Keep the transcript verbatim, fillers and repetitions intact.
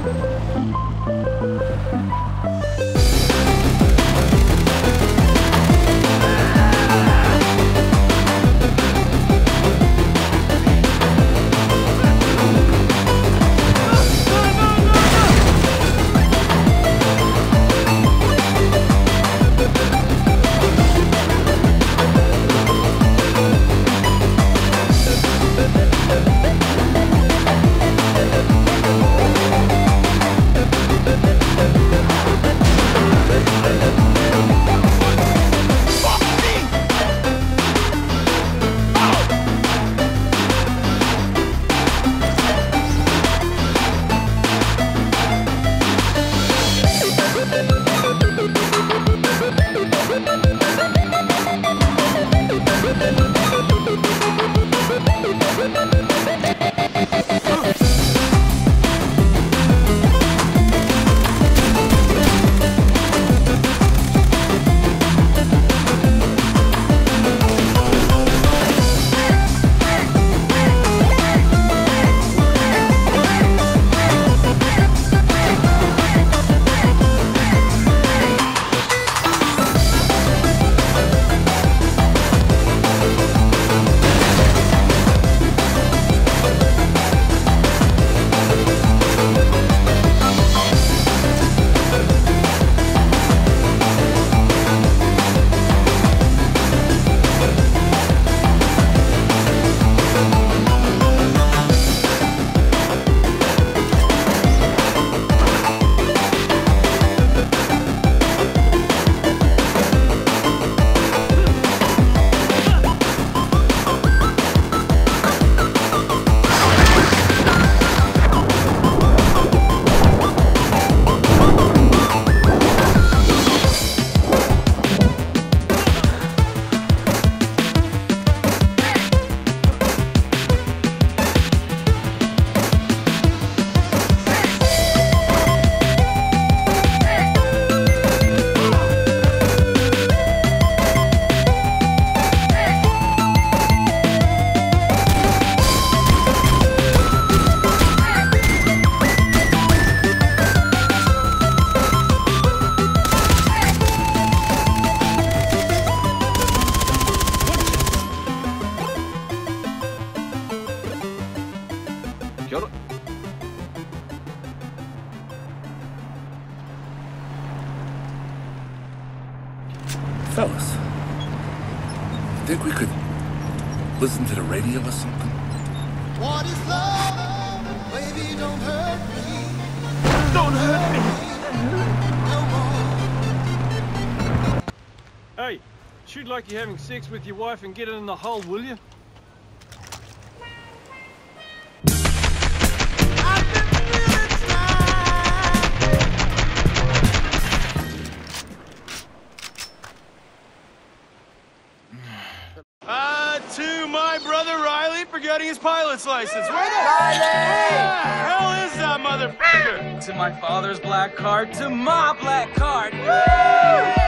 Fellas, you think we could listen to the radio or something? What is love? Baby, don't hurt me. Don't hurt me! No more. Hey, shoot like you're having sex with your wife and get it in the hole, will you? Uh, to my brother Riley for getting his pilot's license. Where the hell is that motherfucker? To my father's black card, to my black card. Woo!